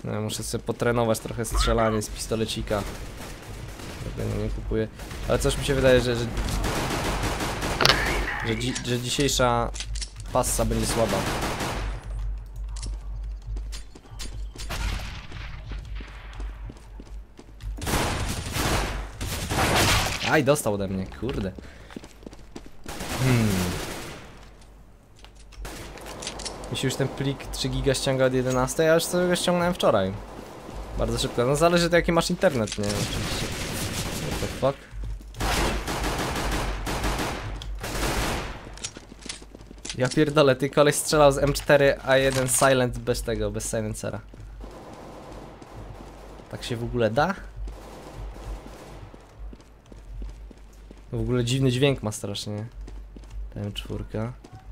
No, ja muszę sobie potrenować trochę strzelanie z pistolecika. Tego nie kupuję. Ale coś mi się wydaje, że dzisiejsza passa będzie słaba. Aj, dostał ode mnie, kurde. Mi się już ten plik 3 giga ściąga od 11, ja już sobie go ściągnąłem wczoraj. Bardzo szybko, no zależy to jaki masz internet, nie? Oczywiście. What the fuck? Ja pierdolę, ty koleś strzelał z M4A1 Silent bez tego, bez silencera. Tak się w ogóle da? W ogóle dziwny dźwięk ma strasznie. Ta M4.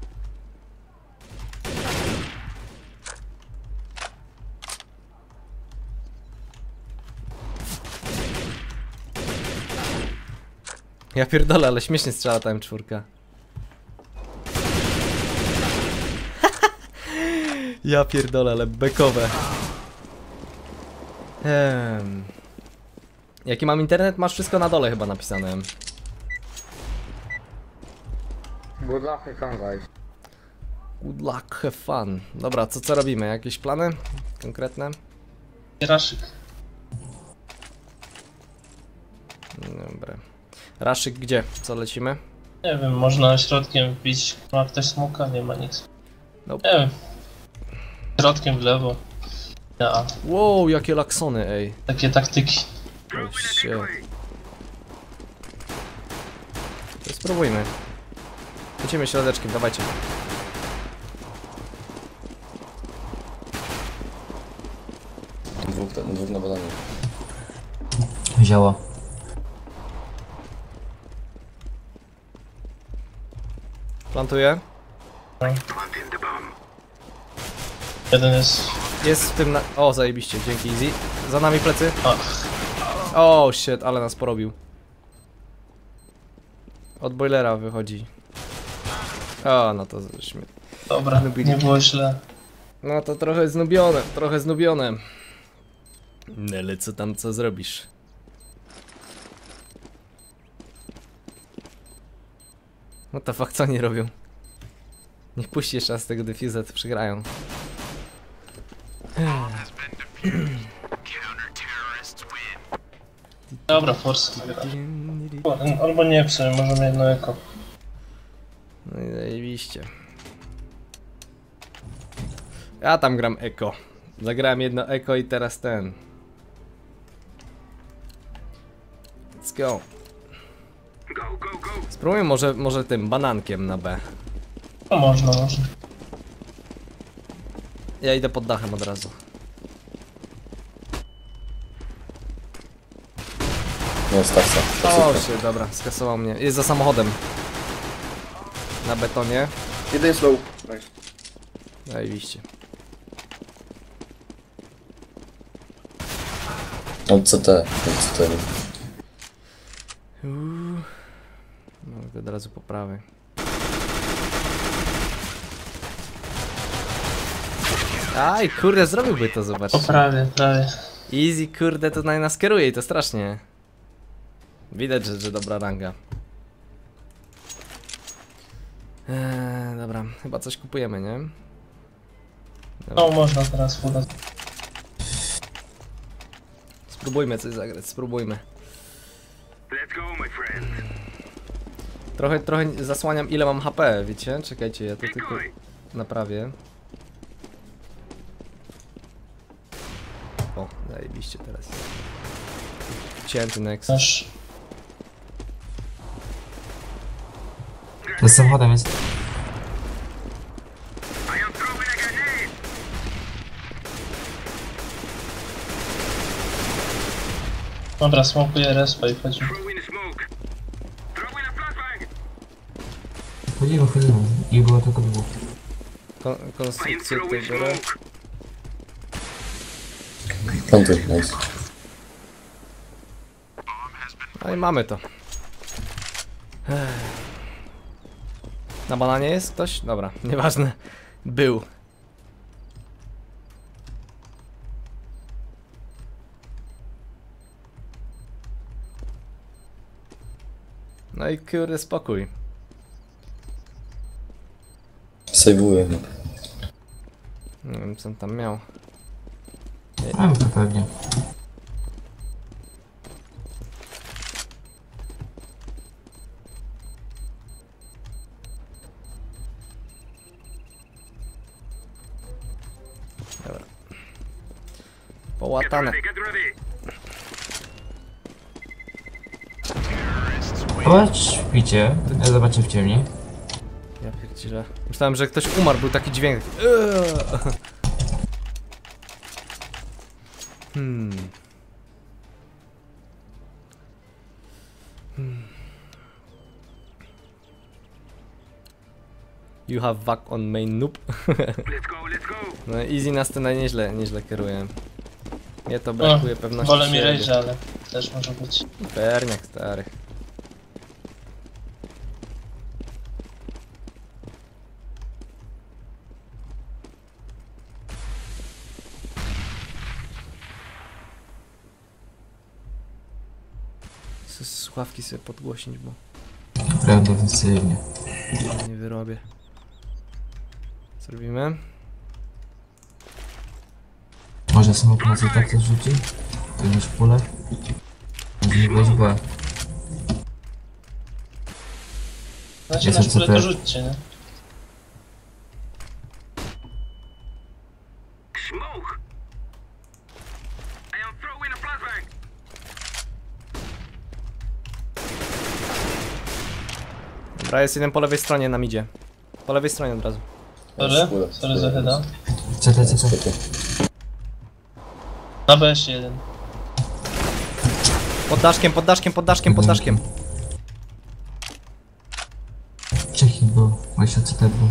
Ja pierdolę, ale śmiesznie strzela ta M4. Ja pierdolę, ale bekowe. Jaki mam internet? Masz wszystko na dole chyba napisane. Good luck, have fun, guys. Good luck, have fun. Dobra, co robimy? Jakieś plany konkretne? Raszyk. Dobra. Raszyk gdzie? Co lecimy? Nie wiem, można środkiem wbić. Ma ktoś smoka? Nie ma nic. Nope. Nie wiem. Środkiem w lewo. Ja. Wow, jakie laksony, ej. Takie taktyki. Oh shit. To spróbujmy. Lecimy środeczkiem, dawajcie. Dwóch na badaniu. Wzięła. Plantuję. Jeden jest... Jest w tym na... O, zajebiście, dzięki Easy. Za nami plecy. Ach, O, shit, ale nas porobił. Od boilera wychodzi. O, no to śmietnie. dobra, nie było źle. No to trochę znubione, trochę znubione. No ale co zrobisz? What the fuck, co oni robią? Niech puści jeszcze raz tego defuza, to przegrają. Dobra, force. Albo nie, w sumie możemy jedno eko. No i zajebiście. Ja tam gram eko. Zagrałem jedno eko i teraz ten. Let's go. Spróbujmy może tym banankiem na B. No można. Ja idę pod dachem od razu. Nie jest taksa. O się, dobra, skasował mnie. Jest za samochodem. Na betonie. Jeden jest low. Nice. Zajebiście. CT. No, od razu po prawej. Aj, kurde, zrobiłby to, zobaczcie. Prawie. Easy, kurde, tutaj nas kieruje i to strasznie. Widać, że dobra ranga. Dobra, chyba coś kupujemy, nie? Dobra. No można teraz udać. Spróbujmy coś zagrać, spróbujmy. Trochę zasłaniam ile mam HP, wiecie? Czekajcie, ja to tylko naprawię. O, zajebiście teraz. Cięty Nexus. To z samochodem jest. Dobra, smokuję respa i wchodzimy. Chodziło. I było tylko dwóch. Konstrukcję tutaj biorę. Plantuj, nice. No i mamy to. Na bananie jest ktoś? Dobra, nieważne. Był. No i kurde spokój. Sejwuję. Nie wiem co on tam miał. A, to pewnie. Dobra. Połatane. Zobacz, śpicie. Ja zobaczę w ciemni. Ja pierdzielę. Myślałem, że ktoś umarł, był taki dźwięk. Hmm. You have back on main noob. No easy nas to nieźle kieruje. Mnie to brakuje pewności Wolę mi siebie. Rage'a, ale też może być. Perniak stary. Słuchawki sobie podgłośnić, bo Grałem defensywnie. nie wyrobię. Co robimy? Może samotny na tak coś rzuci? Tu masz pulę? Nie weź B. Znacie Jest nasz pulę, to CT. rzućcie, nie? Dobra, jest jeden po lewej stronie na midzie. Po lewej stronie od razu. Sorry za heada. CT. Na B jeszcze jeden. Pod daszkiem. Czech był. Właśnie CT był.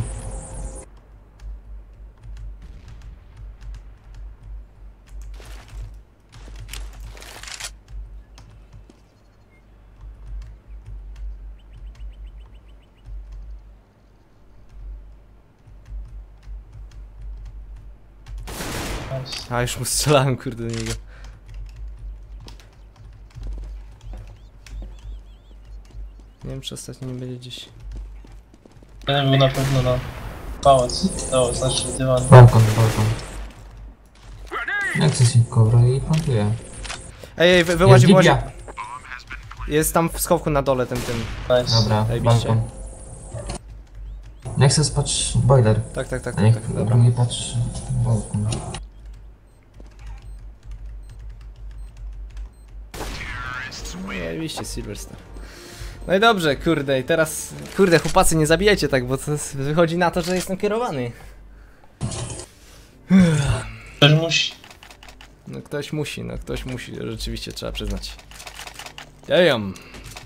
Nice. A już mu strzelałem kurde do niego. Nie wiem czy ostatnio nie będzie gdzieś. Jeden był na pewno na pałac. To znaczy dywan. Balkon. Jak to się kobra i plantuje. Ej, wyłazi. Biblia. Jest tam w schowku na dole ten. Nice. Dobra, Zajebiście. balkon. Nexus patrz boiler. Tak, A niech dobra. drugi patrz balkon. No i oczywiście Silverstar. No i dobrze, kurde, i teraz. Kurde, chłopacy, nie zabijajcie tak, bo to wychodzi na to, że jestem kierowany. Ktoś musi. No ktoś musi, rzeczywiście trzeba przyznać. Jajam.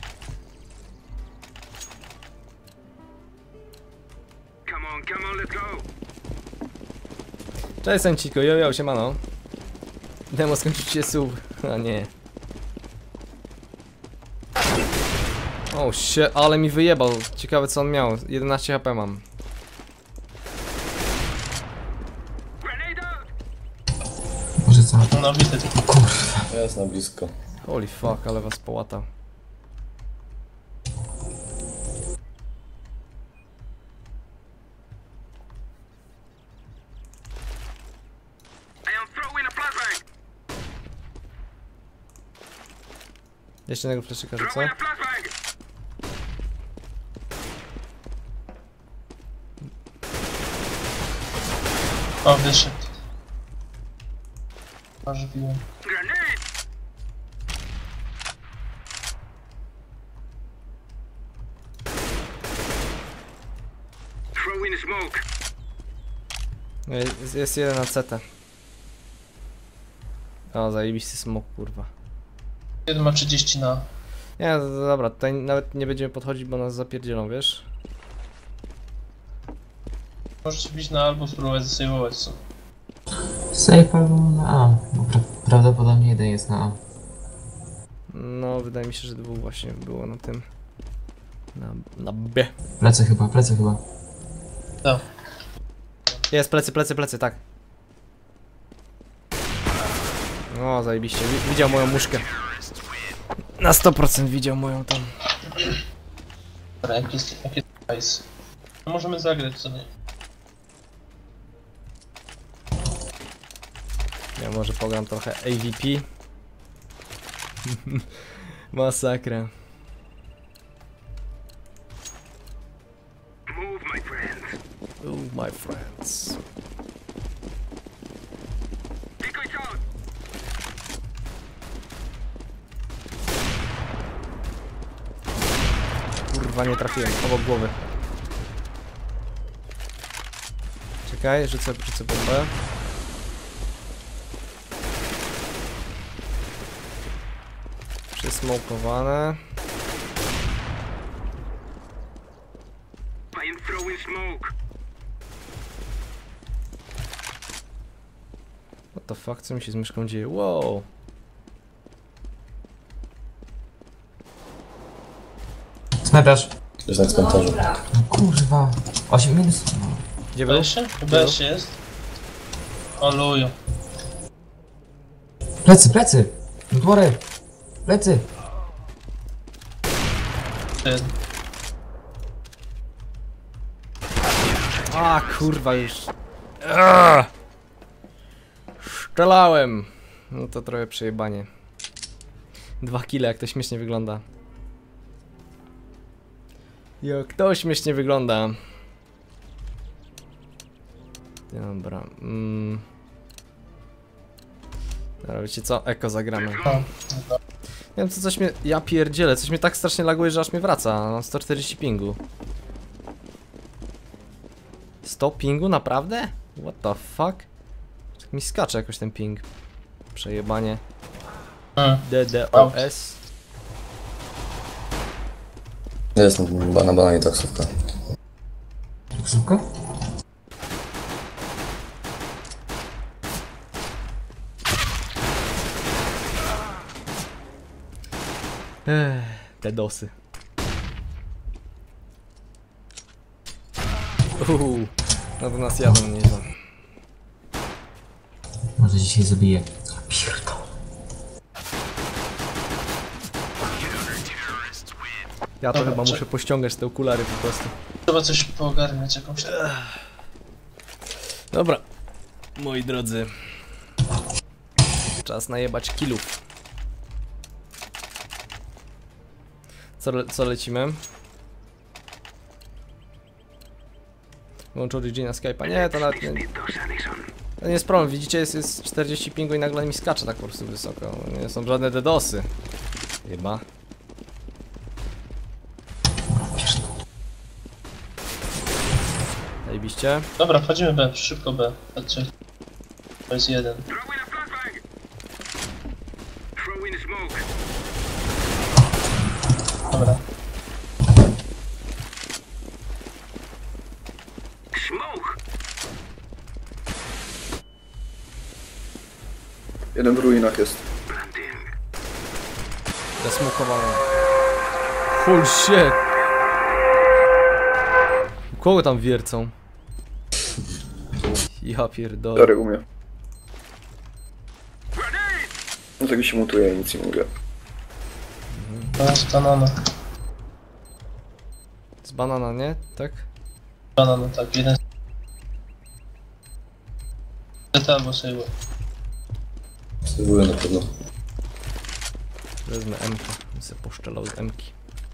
Cześć Sanciko, jojo, siemano. Demo skończyć się sub. A nie. O się, ale mi wyjebał. Ciekawe co on miał. 11 HP mam. Może co? No bity tylko. Jest na blisko. Holy fuck, ale was połatał. Jeszcze jednego fleszyka rzucę. O, wyszedł. Aż biłem. Jest jeden na CT. O, zajebisty smok, kurwa. Jeden ma 30 na. Nie, dobra, tutaj nawet nie będziemy podchodzić, bo nas zapierdzielą, wiesz? Możecie bić na albo spróbować zasejwować co. Safe albo na A. Bo prawdopodobnie jeden jest na A. No, wydaje mi się, że dwóch właśnie było na tym. Na B. Plecy chyba. Tak. Jest, plecy, tak. O, zajebiście. Widział moją muszkę. Na 100% widział moją tam. Dobra, jaki jest ice? No możemy zagrać sobie. Ja może pogram trochę AVP. Masakra. Move my friends. Kurwa, nie trafiłem, obok głowy. Czekaj, rzucę bombę. Przysmokowane. What the fuck, co mi się z myszką dzieje? Wow! Snajpiarz. Jest na cmentarzu. Kurwa. 8 minus. Gdzie był? BS jest. O luju. Plecy! Dwory! Plecy! Ty. A kurwa już. Aaaa! Szczelałem. No to trochę przejebanie. 2 kile, jak to śmiesznie wygląda. Jak to śmiesznie wygląda. Dobra. Dobra, wiecie co? Eko zagramy. O, Nie wiem co, coś mnie... Ja pierdzielę, coś mnie tak strasznie laguje, że aż mnie wraca. Mam 140 pingu. 100 pingu? Naprawdę? What the fuck? Tak mi skacze jakoś ten ping. Przejebanie. DDoS. Jest na bananie taksówka. Taksówka? Te dosy. No to nas jadą nieźle. Może dzisiaj zabiję. Pierdol. Ja to chyba muszę pościągać te okulary po prostu. trzeba coś poogarniać jakąś. Dobra, moi drodzy. Czas najebać killów. Co lecimy? Włącz Origina Skype'a. Nie, to nawet nie. To nie jest problem, widzicie, jest 40 pingu i nagle mi skacze tak po prostu wysoko. Nie są żadne DDoSy. Chyba. Zajebiście. Dobra, wchodzimy B, szybko B. Patrzcie. To jest jeden. Dobra. Jeden w ruinach jest. Zasmokowany. Holy shit! Kogo tam wiercą? Ja pierdolę. Dary umie. No tak mi się mutuje, nic nie mówię. To jest banana. Z banana, nie? Tak? Banana, tak, jeden. ZT albo Sejło. Sejwuję na pewno. Wezmę M-kę. Bym sobie poszczelał z M-ki.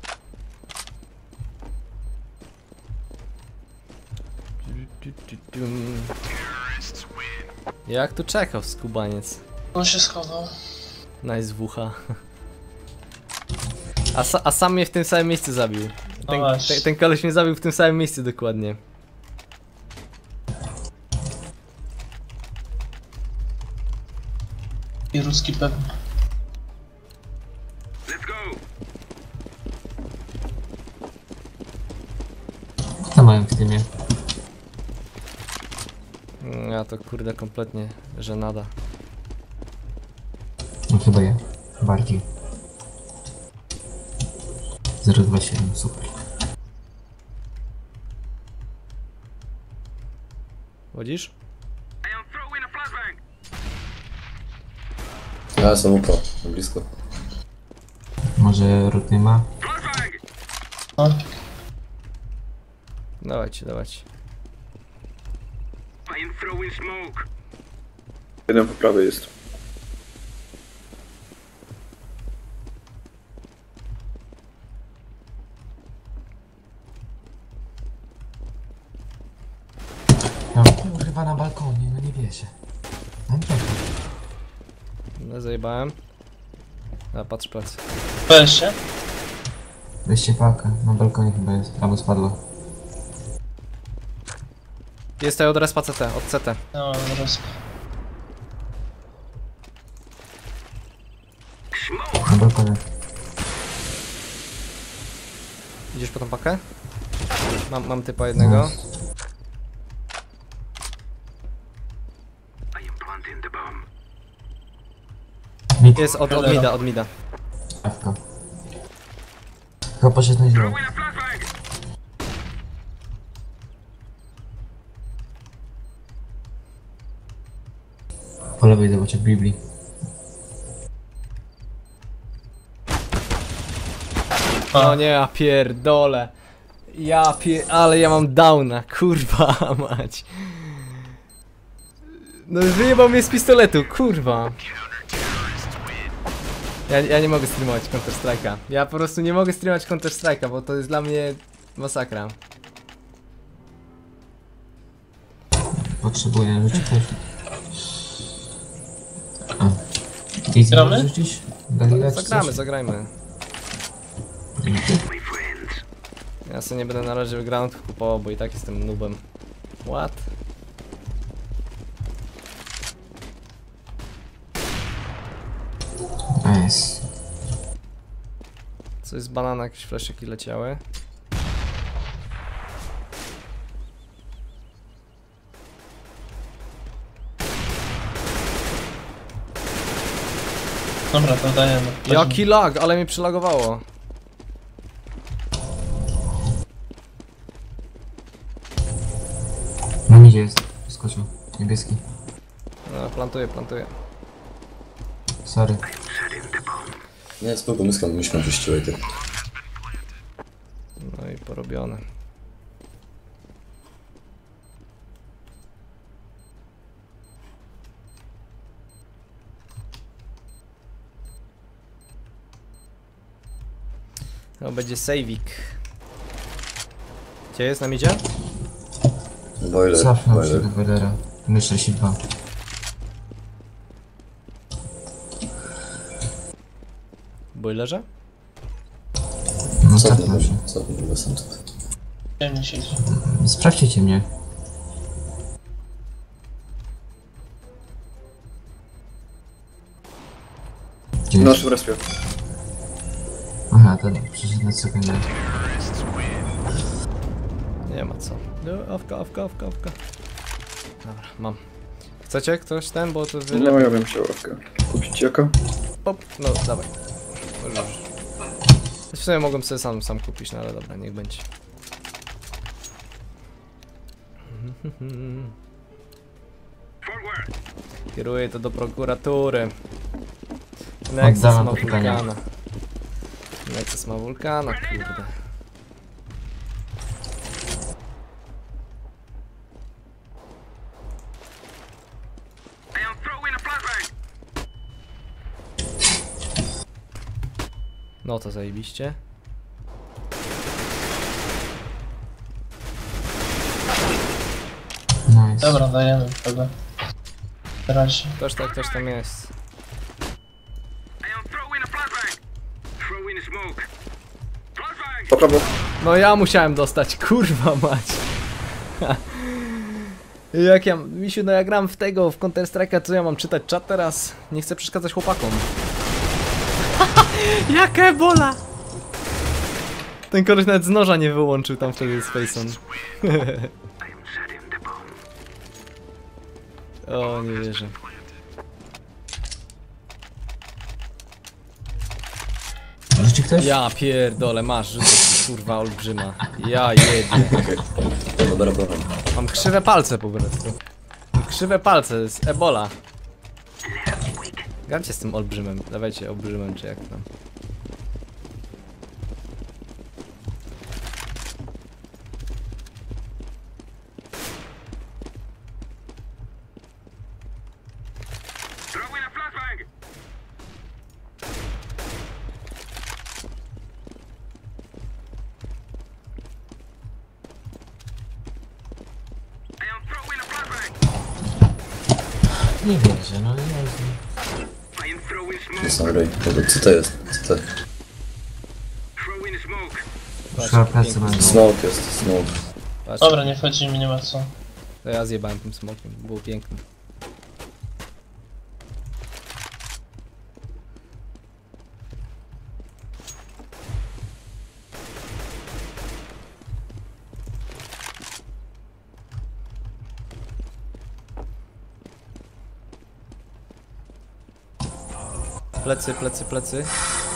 Jak tu czekał skubaniec? On się schował. Nice WH. A sam mnie w tym samym miejscu zabił. Ten koleś mnie zabił w tym samym miejscu dokładnie. I ruski pewnie. Co mają w tymie? Ja to kurde kompletnie żenada. No chyba ja. Bardziej. 027, super. Wodzisz? Ja jestem upo, blisko. Może rut nie ma? No, Dawajcie, dawajcie. Jeden po prawej jest. No kurwa na balkonie, no nie wierzę. Mam pewnie. No zajebałem. A patrz plecy. Weź się. Weźcie pakę, na balkonie chyba jest, albo spadło. Jest tutaj od respa CT, od CT. No, zaraz. Na balkonie. Idziesz po tą pakę? Mam typa jednego. Mit, Jest od mida, od mida. awka. Chyba poszedł na zielono. Po lewej zobaczę Biblii. No nie, ja pierdolę. Ale ja mam downa, kurwa mać. No wyjebał mnie z pistoletu, kurwa. Ja nie mogę streamować Counter Strike'a. Ja po prostu nie mogę streamować Counter Strike'a, bo to jest dla mnie masakra. Potrzebuję rzucić też. A. I Gramy? rzucić? Galilea czy Zagramy, coś? zagrajmy. Ja sobie nie będę na razie wygrał kupował, bo i tak jestem noobem. What? Nice. Coś z banana, jakieś fleszyki leciały. Dobra, to dajemy. Jaki lag, ale mnie przylagowało. No gdzie jest? Skoczył. Niebieski. No, plantuję. Sorry. Nie, spoko, myszką czyściła i tak. No i porobione. No będzie saveik. Gdzie jest, nam idzie? Boiler, Cofnął się do boiler. boilera. Myślę się dwa. W boilerze? No Co cofnął się. to? Co to był sam tutaj? Ciemnie się idzie. Sprawdźcie mnie. Gdzie W jest? naszym respie. Aha, to przyszedł na sekundę. Nie ma co. No, awka. Dobra, mam. Chcecie ktoś ten, bo to wy... No ja bym chciał ławkę. Kupić jaka? Pop, no dawaj. Może już. W sumie mogłem sobie sam kupić, no ale dobra, niech będzie. Kieruję to do prokuratury. Nexus Oddałem ma to pytanie. wulkana. Nexus ma wulkana, kurde. No to zajebiście. Nice. Dobra, dajemy tego. Teraz Ktoś tam jest. Po prawo. No ja musiałem dostać, kurwa mać. Jak ja, Misiu, no ja gram w tego, w Counter Strike'a, co ja mam czytać czat teraz? Nie chcę przeszkadzać chłopakom. Jaka ebola! Ten koleś nawet z noża nie wyłączył tam wtedy z Faceon. O, nie wierzę. Rzuci ktoś? Ja pierdolę, masz, rzucę ci, kurwa olbrzyma. Ja jedzie. Dobra, dobra. Mam krzywe palce po prostu. Mam krzywe palce, to jest ebola. Garcie z tym olbrzymem, dawajcie olbrzymem czy jak tam. Nie wierzę, no Jezu. Jest na ryj. Co to jest? Co to? Trzeba plecy będą. Smoke jest, smoke. Patrz, Dobra, nie wchodzimy, nie ma co. to ja zjebałem tym smokiem, było piękne. Plecy, plecy, plecy.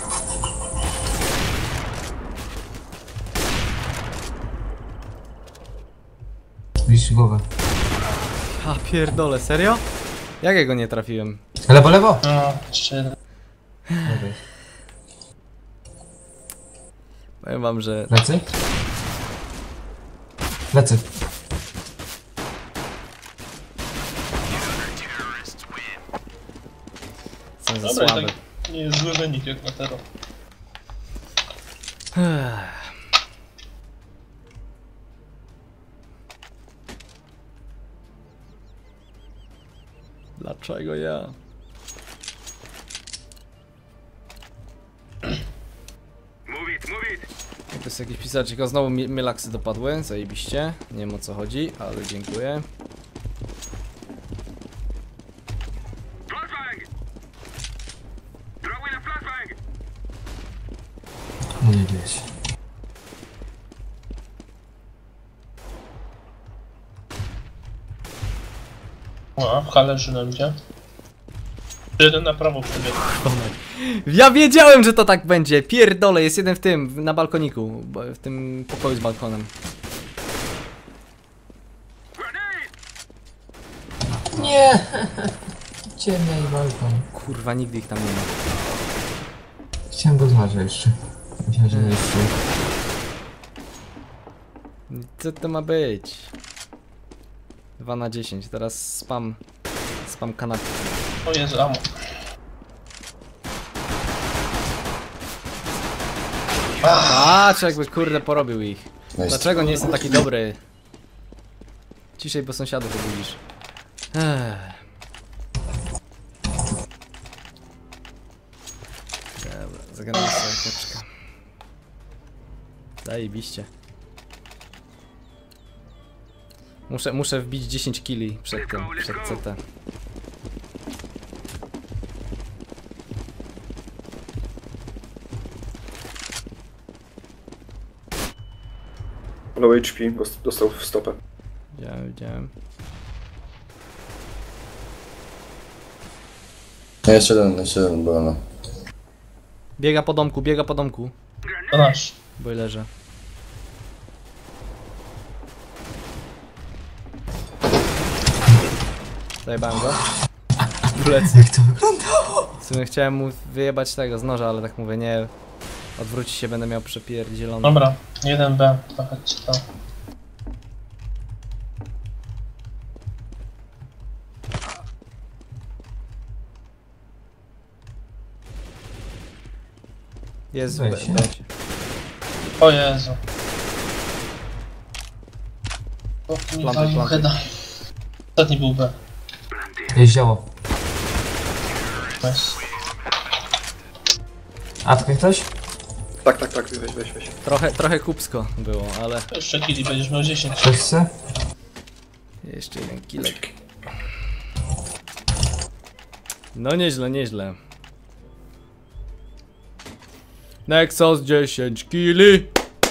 Zbliż głowę. A pierdole, serio? Jak ja go nie trafiłem? Lewo, lewo! No, jeszcze jeden. Dobra. Powiem wam, że... Plecy? Plecy. Są za Dobra, i słabe. tak nie jest zły wynik jak na teraz. Dlaczego ja? To jest jakiś pisarczyk, o znowu mylaksy dopadły, zajebiście. Nie wiem o co chodzi, ale dziękuję. Nie wiesz. No, w halerzy nam idzie. Jeden na prawo przebiegł. Ja wiedziałem, że to tak będzie! Pierdole, jest jeden w tym, na balkoniku, w tym pokoju z balkonem. Nie! Ciemnia i balkon. Kurwa, nigdy ich tam nie ma. Chciałem go zmarzyć jeszcze. Myślałem, że nie jest tu. Co to ma być? 2 na 10, teraz spam kanapki. O Jezu, amo. Patrz, jakby kurde porobił ich. Nice. Dlaczego nie jestem taki dobry? Ciszej, bo sąsiadów obudzisz. Dobra, zagramy sobie koczka. Zajebiście. Muszę wbić 10 killi przed tym, przed CT. Low HP, bo dostał w stopę. Widziałem. No jeszcze jeden, bo no. Biega po domku, To nasz. boilerze. Zajebałem go. Plecy. Jak to wyglądało? W sumie chciałem mu wyjebać tego z noża, ale tak mówię, nie. Odwrócić się, będę miał przepierdzielony. Dobra, 1B, to chodźcie tam. Jest Weź się. weź. O Jezu. O, mi Planty, walił planty. heada. Ostatni był B. Jest działo. Nice. Apkę ktoś? Tak, weź. Trochę kupsko było, ale Jeszcze killi, będziesz miał 10. Ktoś chce? jeszcze jeden kilek. No nieźle. Nexus 10 kili.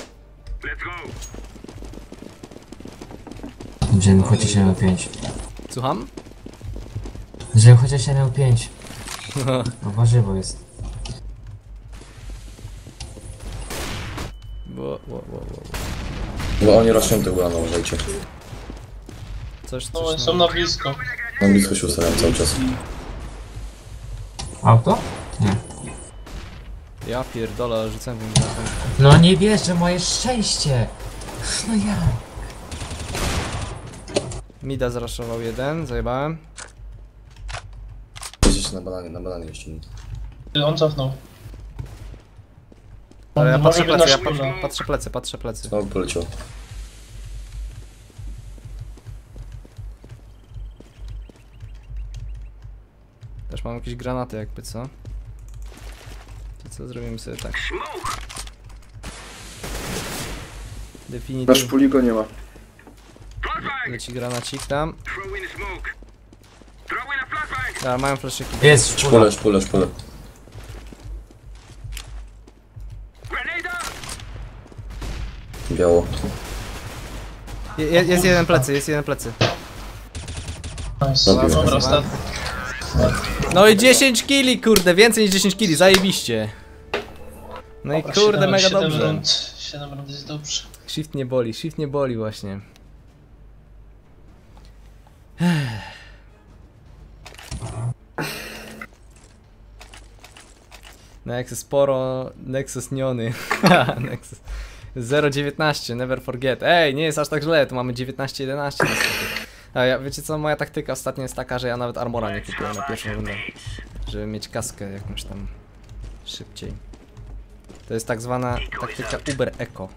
Żebym chociaż miał 5. Słucham? Żebym chociaż miał 5. To warzywo jest. Bo oni rośnie tego rano, uważajcie. Coś No, no. są na blisko. Na blisko się ustawiam cały czas. Auto? Nie. Ja pierdolę, rzucałem tym granatem. No nie wierzę, moje szczęście! No ja. Mida zraszował jeden, zajebałem. Jedziecie na bananie jeszcze. On cofnął. Ale ja Może patrzę być plecy, na ja szpulę. patrzę plecy. No poleciał. Mam jakieś granaty jakby, co? To co, zrobimy sobie tak. Na Definitywnie szpuli go nie ma. leci granacik tam. Dobra, mają flaszyki. Jest, Szpule, szpule, szpule. Biało. Jest jeden plecy, jest jeden plecy. Nice. Dobra, Dobra, stat. No i 10 killi, kurde, więcej niż 10 killi, zajebiście. No i kurde, mega dobrze. 7 rund jest dobrze. Shift nie boli właśnie. Nexus sporo, Nexus niony. Nexus 0,19, never forget. Ej, nie jest aż tak źle, tu mamy 19,11. A ja, wiecie co, moja taktyka ostatnio jest taka, że ja nawet armora nie kupuję na pierwszą rundę. Żeby mieć kaskę jakąś tam szybciej. To jest tak zwana taktyka Uber Eco.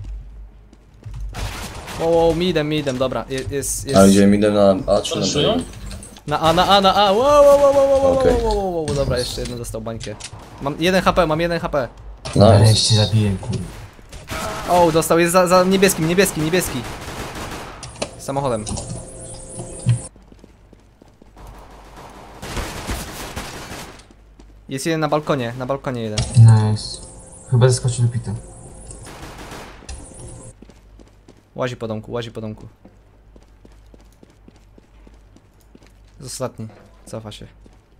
O, midem, dobra, jest... A gdzie idę na A czy na B? Flashują? Na A, wow, Okej. dobra, jeszcze jeden dostał bańkę. Mam 1 HP, mam 1 HP. Nareszcie Nice. zabiję, kurwa. O, dostał, jest za niebieski. Samochodem. Jest jeden na balkonie jeden. Nice. Chyba zeskoczył do pita. Łazi po domku. Jest ostatni, cofa się.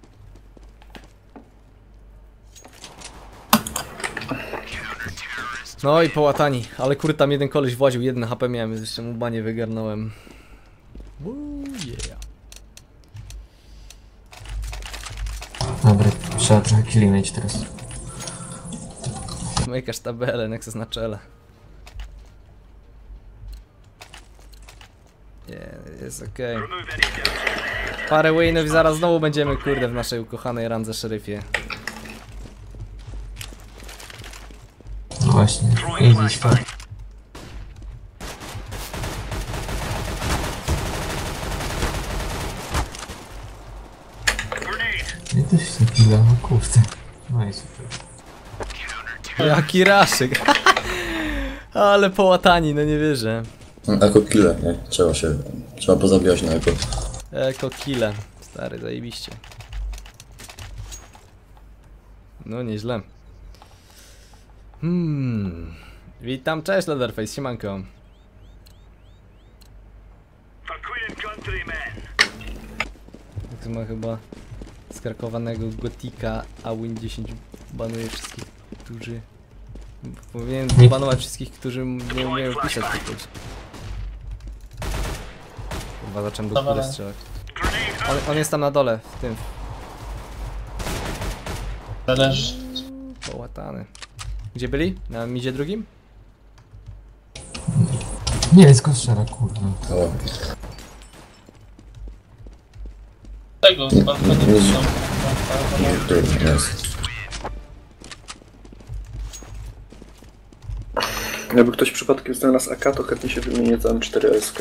No i połatani, ale kurde tam jeden koleś właził, 1 HP miałem, więc jeszcze mu banie wygarnąłem. Yeah. Dobra, trzeba trochę killi mieć teraz. Mykasz tabelę, Nexus na czele. Jest okej. Parę winów i zaraz znowu będziemy, kurde, w naszej ukochanej randze szeryfie. No właśnie, easy start. Ja też się killa, no kurde. No i super. Jaki raszyk. Ale połatani, no nie wierzę. Eko kille, nie? Trzeba pozabijać na eko. Eko kille. Stary, zajebiście. No nieźle. Witam, cześć Leatherface, siemanko. Tak ma chyba skarkowanego gotika, a Win 10 banuje wszystkich, którzy... Powinien banować wszystkich, którzy nie umieją pisać tylko. Chyba zacząłem go w górę strzelać. On jest tam na dole, w tym. Leży. Połatany. Gdzie byli? Na midzie drugim? Nie, skąd strzela, kurwa. O, Tego z balkonu są. tu jest. Jakby ktoś przypadkiem znalazł AK, to chętnie się wymienię za M4SK.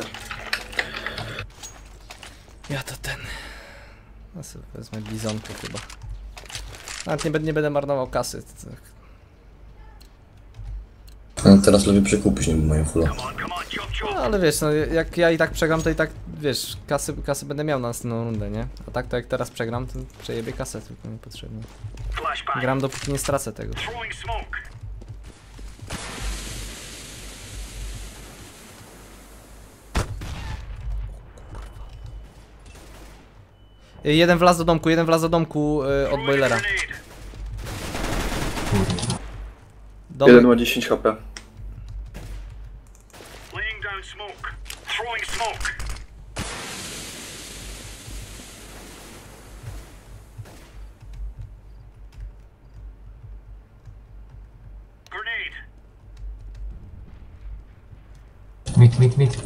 Ja to ten. No sobie wezmę bizonkę chyba. Nawet nie będę marnował kasy. No, teraz lepiej przekupić, nie mają fulla. No, ale wiesz, no, jak ja i tak przegram, to i tak, wiesz, kasy będę miał na następną rundę, nie? A tak to jak teraz przegram, to przejebię kasę tylko niepotrzebnie. Gram dopóki nie stracę tego. Jeden wlazł do domku od boilera. Kurwa. Domek. Jeden ma 10 HP. Mit.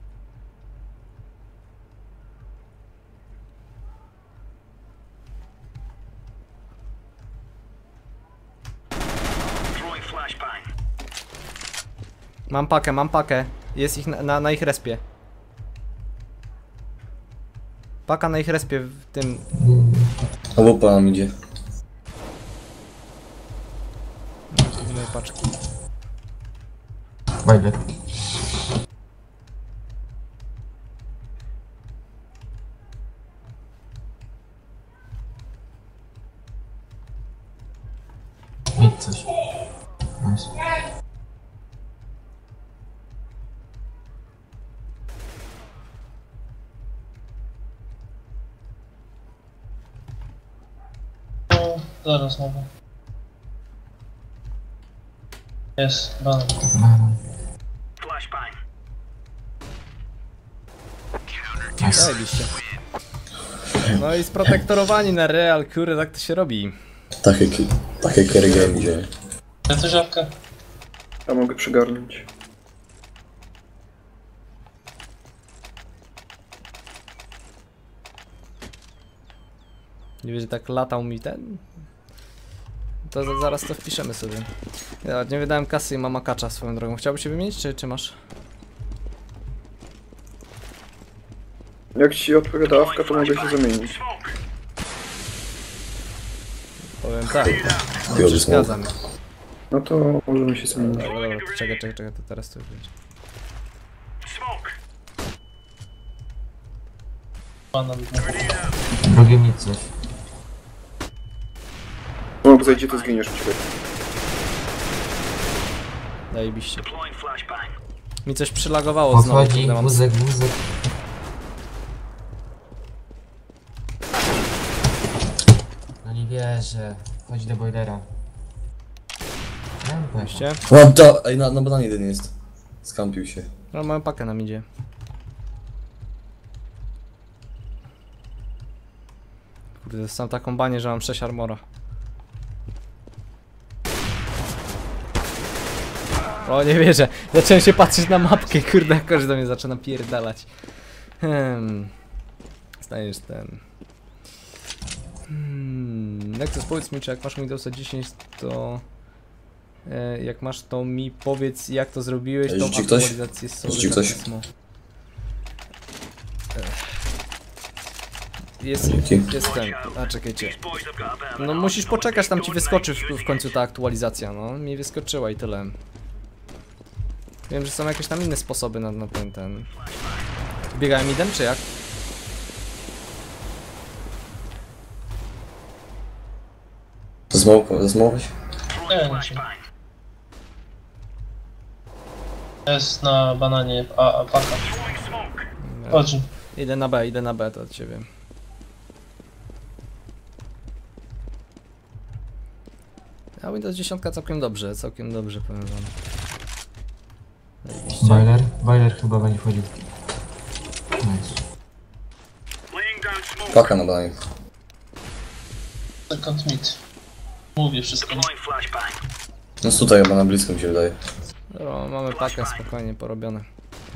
Mam pakę. Jest ich na ich respie. Paka na ich respie w tym. Łupa nam idzie. Innej paczki. Bajler. Idź coś. Nice. No, zaraz mogę. Jest, banan. Banan. Nice. Zajebiście. No i sprotektorowani na real, kurde, tak to się robi. Takie carry game idzie. Ja to żabkę. Ja mogę przygarnąć. Nie wiesz, że tak latał mi ten? To zaraz to wpiszemy sobie. Ja nie wydałem kasy i mam akacza swoją drogą. Chciałbyś się wymienić, czy masz? Jak ci odpowiada awka, to mogę się zamienić. Powiem tak. Nie Biorę przeszkadza mi. No to możemy się zamienić. Dobra, to czekaj, to teraz to już będzie. Banan. Drugie nic coś. No, jak zejdzie, to zginiesz u ciebie. Zajebiście. Mi coś przylagowało znowu. Podchodzi, kurde, mam... wózek. No nie wierzę. Chodź do boilera. Oczywiście. Ej, na bananie jeden jest. Skampił się. No mamy pakę nam idzie. Kurde, dostałem taką banię, że mam 6 armora. O, nie wierzę. Zacząłem się patrzeć na mapkę, kurde, jak każdy do mnie zaczyna pierdalać. Stajesz ten... Nexus, powiedz mi, czy jak masz Windowsa 10, to... jak masz, to mi powiedz, jak to zrobiłeś, tą Rzuci ktoś? aktualizację Rzuci ktoś? Jest ten... A, czekajcie. No musisz poczekać, tam ci wyskoczy w końcu ta aktualizacja, no. Mi wyskoczyła i tyle. Wiem, że są jakieś tam inne sposoby na ten... Biegałem idem, czy jak? Zmowałeś? Nie, nie. Jest na bananie paka. Chodź. Idę na B, to od ciebie. A Windows 10 całkiem dobrze, powiem wam. Zajebiście. Bajler chyba będzie wchodził. Nice. Paka na bananie. Second mid. Mówię wszystko. No tutaj chyba na blisko mi się wydaje. Dobra, mamy pakę spokojnie porobione.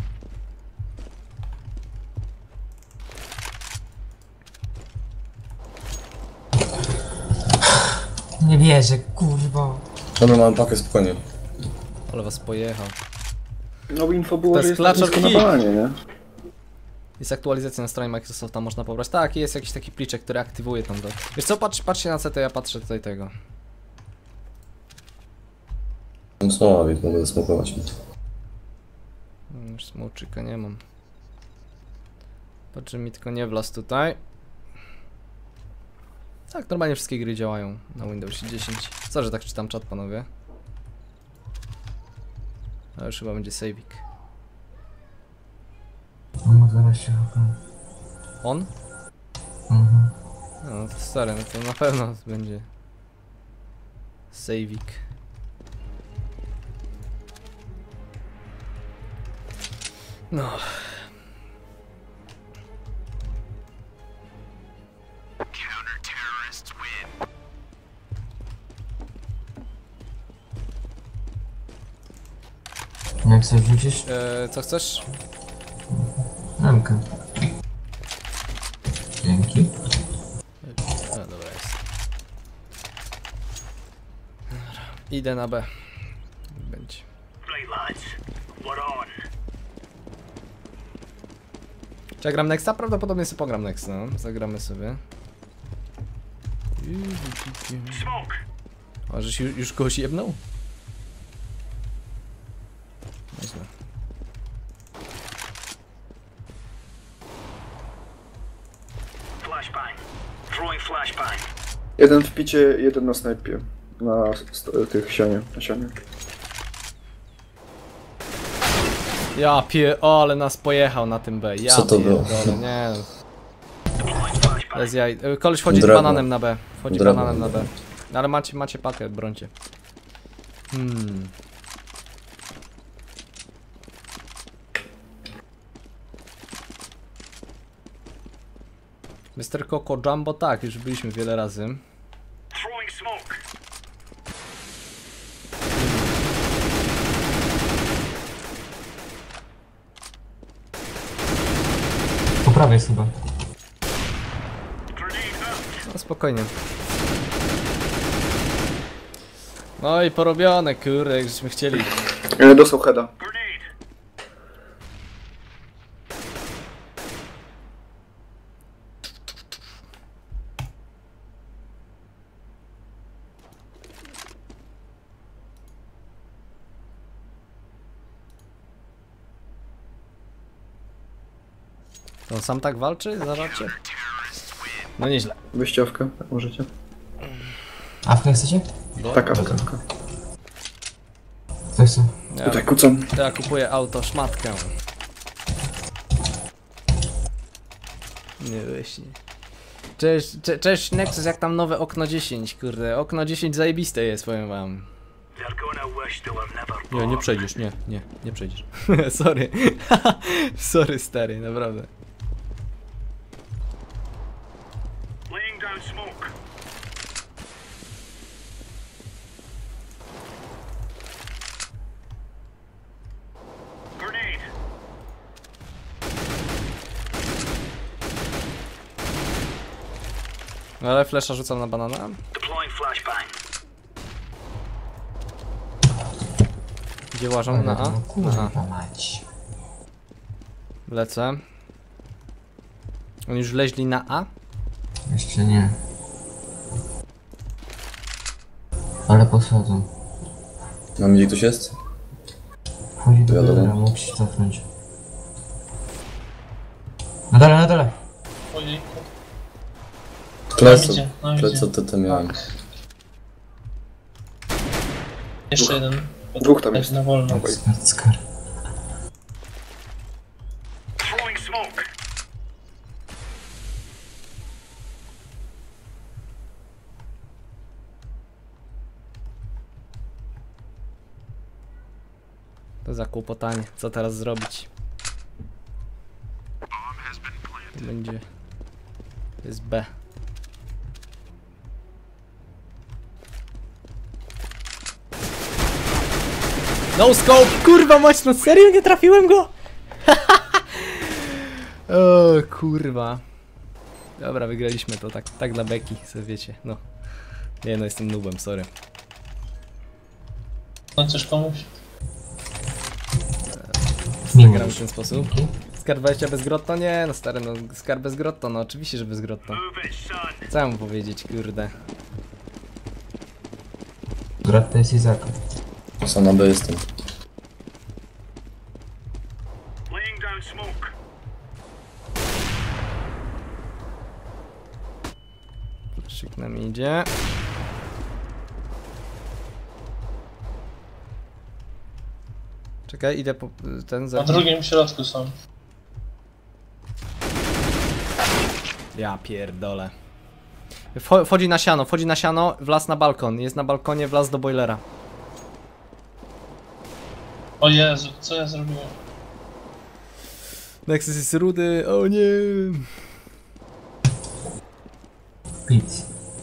Nie wierzę, kurwa. Dobra, mamy pakę spokojnie. Ale was pojechał. No info było, To że jest jest Clutch blisko na of Key. balanie, nie? Jest aktualizacja na stronie Microsofta, można pobrać. Tak, jest jakiś taki pliczek, który aktywuje tam do... Wiesz co, patrzcie na CT, ja patrzę tutaj tego. Mam smoła, więc mogę zasmokować. Już smoczyka nie mam. Patrzę mi tylko nie wlazł tutaj. Tak, normalnie wszystkie gry działają na Windowsie 10. Co, że tak czytam czat, panowie? A już chyba będzie saving. No 12 HP. On? Mhm. No to stary, no to na pewno będzie saving. No. Jak sobie wrzucisz? Co chcesz? Ramkę. Dzięki. No dobra jest. Dobra, idę na B. Będzie. Czy ja gram Nexta? Prawdopodobnie sobie pogram Next, no. Zagramy sobie. A żeś już kogoś jebnął? Nieźle. Jeden w picie, jeden na snajpie. Na tych sianie, na sianie. Ja o, ale nas pojechał na tym B. Ja Co to było? pierdolę, nie. Bez jaj. Koleś wchodzi z Drewno. bananem na B. Wchodzi Drewno. bananem na B. Ale macie pakę, brońcie. Mr. Coco Jumbo, tak, już byliśmy wiele razy. Po prawej jest chyba. No spokojnie. No i porobione, kurde, jak żeśmy chcieli. Dostał heada. To on sam tak walczy? Zawarcie? No nieźle. Wyjściówkę, jak możecie. Awkę chcecie? Tak, awka. Co chce? Tutaj kucam. Ja kupuję auto, szmatkę. Nie wyśnie. Cześć Nexus, jak tam nowe okno 10, kurde. Okno 10 zajebiste jest, powiem wam. Nie przejdziesz, nie przejdziesz. Sorry. Sorry stary, naprawdę. Ale flesza rzucam na banana. Gdzie łażą? Na A? No Na A. kurwa mać. Lecę. Oni już leźli na A? Jeszcze nie. Ale posadzą. Na mnie ktoś jest? Chodzi do Wiadomo. dole, mógł się cofnąć. Na dole, na dole! Ojej. Pleco, idzie, no pleco idzie. to miałem. Jeszcze jeden. Dwóch tam jest. Na wolno. Skar. To zakłopotanie. Co teraz zrobić? To będzie... To jest B. No scope! Kurwa mać, no serio nie trafiłem go? O kurwa. Dobra, wygraliśmy to tak dla beki, sobie wiecie, no. Nie no, jestem noobem, sorry. No coś komuś? Zagramy w ten sposób. Skarb 20 bez grotto? Nie, no stary, no skarb bez grotto, no oczywiście, że bez grotto. Co ja mu powiedzieć, kurde. Grat to jest Izaka. Sam na B jestem. Szyk nam idzie. Czekaj, idę po ten Na za... drugim środku są. Ja pierdolę. Wchodzi na siano, wlazł na balkon. Jest na balkonie, wlazł do boilera. O Jezu, co ja zrobiłem? Nexus jest rudy, o nie. Pizz.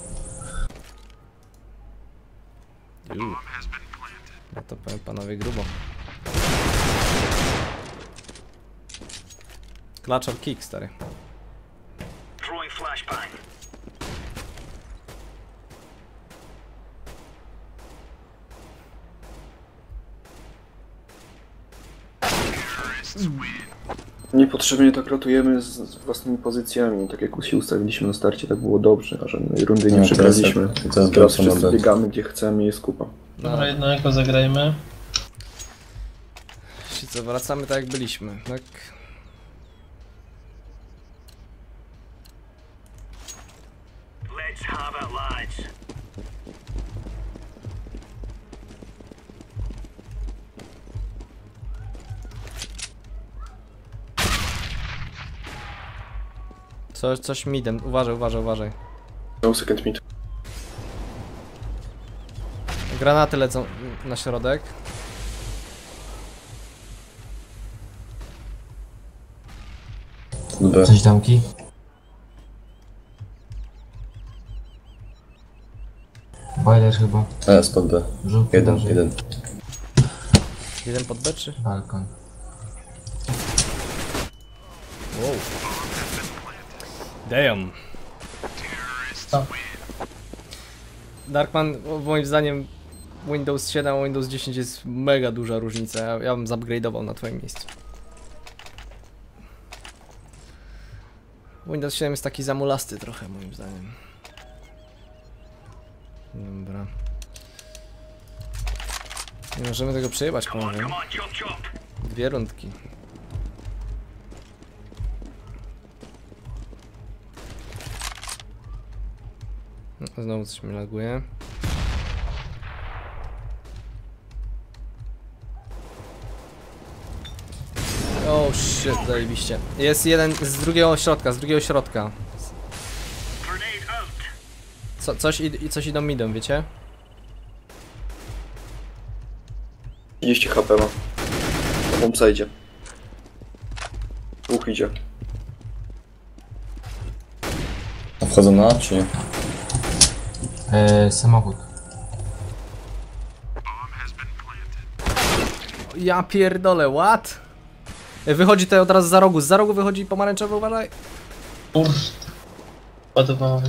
No to powiem panowie grubo. Clutch or kick, stary. Niepotrzebnie tak rotujemy z własnymi pozycjami, tak jak się ustawiliśmy na starcie, tak było dobrze, a żadnej rundy nie No, przegraliśmy. teraz Teraz wracam na wszyscy B. biegamy gdzie chcemy i jest kupa. Dobra, jednego zagrajmy. Czyli co, wracamy tak jak byliśmy, tak? Coś midem, uważaj. No second mid. Granaty lecą na środek. B. Coś damki? Boiler chyba. Spod B. Żółty Jeden. Jeden pod B czy? Balkon. Wow. Damn. Co? Darkman, moim zdaniem Windows 7 a Windows 10 jest mega duża różnica. Ja bym zupgrade'ował na twoim miejscu. Windows 7 jest taki zamulasty trochę moim zdaniem. Dobra. Nie możemy tego przejebać, panowie. 2 rundki. No, znowu coś mi laguje. Oh shit, zajebiście. Jest jeden z drugiego środka, Coś idą midem, wiecie? 30 HP ma. Na bombsa idzie. Dwóch idzie. A wchodzą na A, czy nie? Samochód. Ja pierdolę, what? Wychodzi tutaj od razu za rogu wychodzi pomarańczowy, uważaj. Kurde. Ładowałem.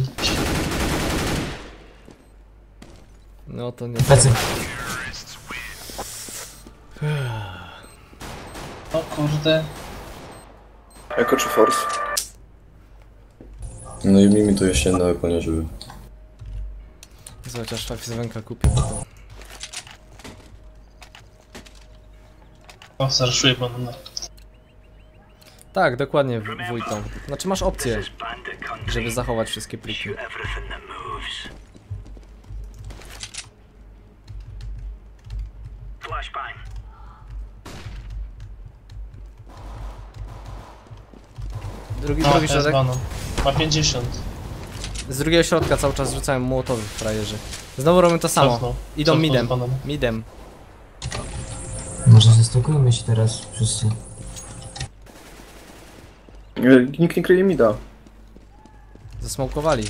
No to nie. Plecy. O kurde. Jako czy force? No i mi tu jeszcze jednego konia, żeby... Chociaż fizywęka kupię potem. O, zarszuję panu. Tak, dokładnie, wójtą. Znaczy masz opcję, żeby zachować wszystkie pliki. Drugi No, jest środek. banan. Ma 50. Z drugiego środka cały czas rzucałem młotowy frajerzy. Znowu robią to samo. Cofnął. Idą Cofnął midem. z bananem. Midem. Może zestokujmy się teraz wszyscy. Nikt nie kryje mida. Zasmokowali.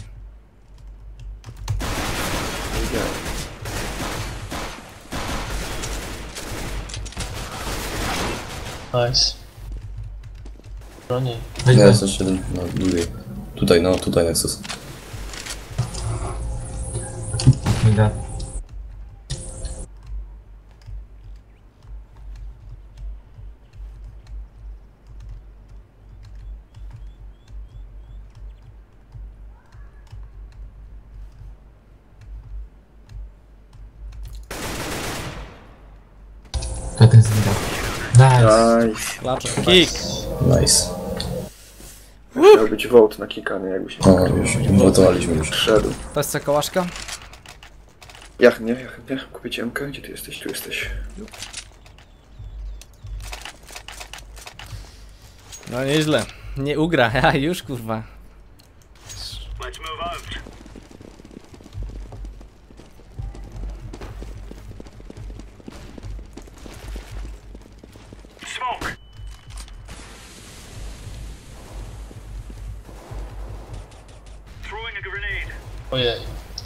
Nice. Broni. Weź Nie, B. jest jeszcze jeden na długiej. Tutaj, no, tutaj Nexus. Mida. To ten z mida. Nice. Nice. Klacze. Kick! Nice. Miał być vote na kikany, jakby się O, już wotowaliśmy już. szedł. To jest kołaszka? Jach, nie, kupię ci MK, gdzie ty jesteś? Tu jesteś. No nieźle. Nie ugra, ja już kurwa. Ojej.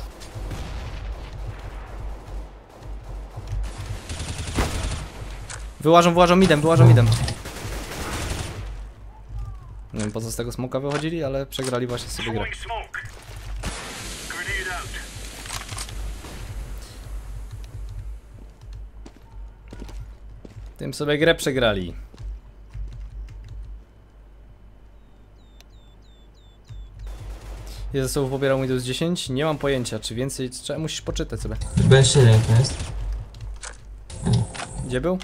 Wyłażą midem. Nie wiem po co z tego smoka wychodzili, ale przegrali właśnie sobie grę. Tym sobie grę przegrali. Ile zasobów pobierał Windows 10? Nie mam pojęcia, czy więcej, musisz poczytać sobie. B7 to jest. Gdzie był?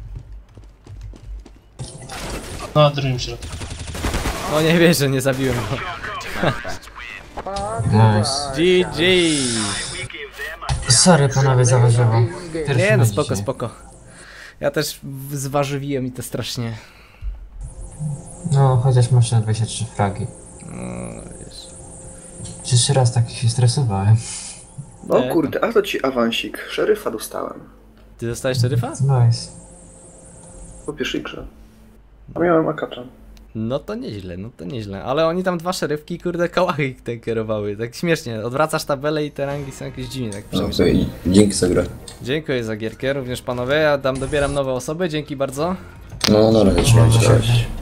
No, na drugim środku. No nie wierzę, nie zabiłem go. Nice. GG! Sorry panowie za warzywo. Nie no, spoko, spoko. Ja też zwarzywiłem i to strasznie. No, chociaż masz na 23 fragi. No, wiesz. Pierwszy raz tak się stresowałem. O Nie. kurde, a to ci awansik. Szeryfa dostałem. Ty dostałeś szeryfa? Nice. Po pierwszej grze. A miałem akacza. No to nieźle, no to nieźle. Ale oni tam 2 szerywki, kurde, kałachy te kierowały. Tak śmiesznie. Odwracasz tabelę i te rangi są jakieś dziwne, tak przemieszane. Okej, dzięki za grę. Dziękuję za gierkę, również panowie. Ja dobieram nowe osoby, dzięki bardzo. No, na razie, trzymajcie się. Cześć.